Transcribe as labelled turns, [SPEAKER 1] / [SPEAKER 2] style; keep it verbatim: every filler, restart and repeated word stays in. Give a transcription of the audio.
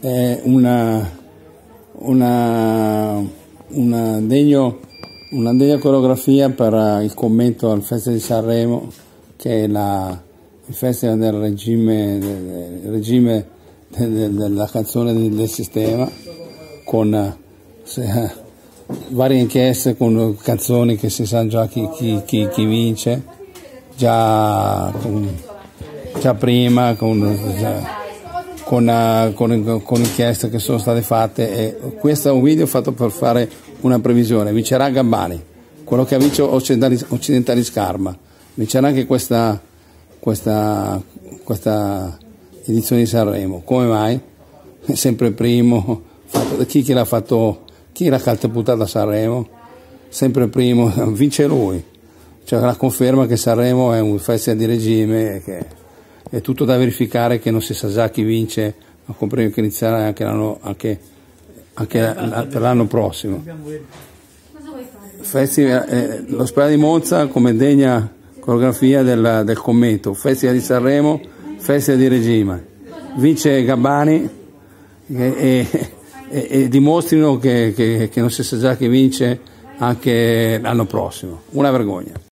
[SPEAKER 1] è una, una, una, degno, una degna coreografia per il commento al Festival di Sanremo, che è la, il festival del regime, del regime de, de, della canzone del, del sistema, con se, varie inchieste, con canzoni che si sa già chi, chi, chi, chi vince, già, con, già prima, con, già, con, con, con inchieste che sono state fatte. E questo è un video fatto per fare una previsione. Vincerà Gabbani, quello che ha vinto Occidentali, Occidentali Scarma, vincerà anche questa, questa, questa edizione di Sanremo. Come mai? È sempre primo, fatto, chi, chi l'ha fatto, chi l'ha catapultato a Sanremo? Sempre primo, vince lui. Cioè la conferma che Sanremo è un festival di regime, che è tutto da verificare, che non si sa già chi vince, ma comprendo che inizierà anche, l'anno, anche, anche la, per l'anno prossimo. Festival, eh, l'ospedale di Monza come degna coreografia del, del commento, Festival di Sanremo, Festival di regime, vince Gabbani e, e, e, e dimostrino che, che, che non si sa già chi vince anche l'anno prossimo. Una vergogna.